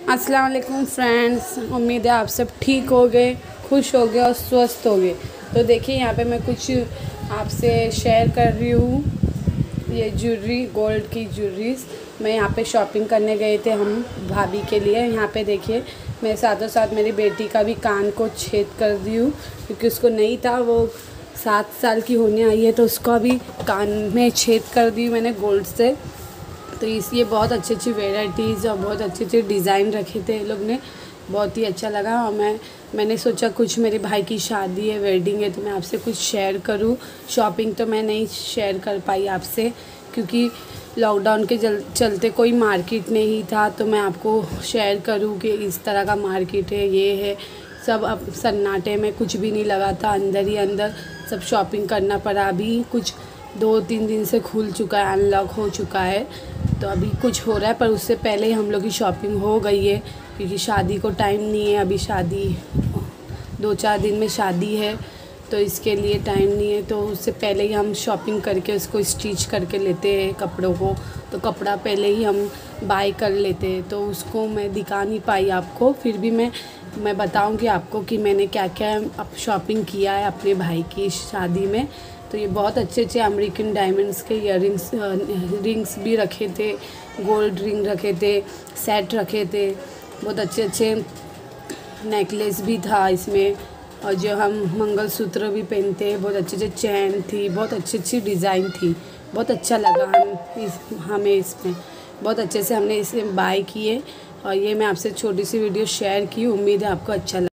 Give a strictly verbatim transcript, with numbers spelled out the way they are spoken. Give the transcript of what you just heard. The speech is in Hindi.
अस्सलाम वालेकुम फ्रेंड्स, उम्मीद है आप सब ठीक हो गए, खुश हो गए और स्वस्थ हो गए। तो देखिए यहाँ पे मैं कुछ आपसे शेयर कर रही हूँ। ये ज्वेलरी, गोल्ड की ज्वेलरीज मैं यहाँ पे शॉपिंग करने गए थे हम भाभी के लिए। यहाँ पे देखिए मैं साथों साथ मेरी बेटी का भी कान को छेद कर दी हूँ, क्योंकि उसको नहीं था, वो सात साल की होने आई है तो उसका भी कान में छेद कर दी मैंने गोल्ड से। तो इसलिए बहुत अच्छी अच्छी वेराइटीज़ और बहुत अच्छे अच्छे डिज़ाइन रखे थे ये लोग ने, बहुत ही अच्छा लगा। और मैं मैंने सोचा कुछ मेरे भाई की शादी है, वेडिंग है, तो मैं आपसे कुछ शेयर करूं। शॉपिंग तो मैं नहीं शेयर कर पाई आपसे, क्योंकि लॉकडाउन के जल, चलते कोई मार्केट नहीं था। तो मैं आपको शेयर करूं कि इस तरह का मार्केट है, ये है सब। अब सन्नाटे में कुछ भी नहीं लगा था, अंदर ही अंदर सब शॉपिंग करना पड़ा। अभी कुछ दो तीन दिन से खुल चुका है, अनलॉक हो चुका है, तो अभी कुछ हो रहा है। पर उससे पहले ही हम लोग की शॉपिंग हो गई है, क्योंकि शादी को टाइम नहीं है। अभी शादी दो चार दिन में शादी है, तो इसके लिए टाइम नहीं है। तो उससे पहले ही हम शॉपिंग करके उसको स्टिच करके लेते हैं कपड़ों को। तो कपड़ा पहले ही हम बाय कर लेते हैं, तो उसको मैं दिखा नहीं पाई आपको। फिर भी मैं मैं बताऊंगी आपको कि मैंने क्या क्या अब शॉपिंग किया है अपने भाई की शादी में। तो ये बहुत अच्छे अच्छे अमेरिकन डायमंड्स के ईयरिंग्स रिंग्स भी रखे थे, गोल्ड रिंग रखे थे, सेट रखे थे, बहुत अच्छे अच्छे नेकलेस भी था इसमें। और जो हम मंगलसूत्र भी पहनते हैं, बहुत अच्छे अच्छे चैन थी, बहुत अच्छी अच्छी डिज़ाइन थी। बहुत अच्छा लगा हम इस हमें इसमें बहुत अच्छे से हमने इसे बाय किए। और ये मैं आपसे छोटी सी वीडियो शेयर की, उम्मीद है आपको अच्छा लगा।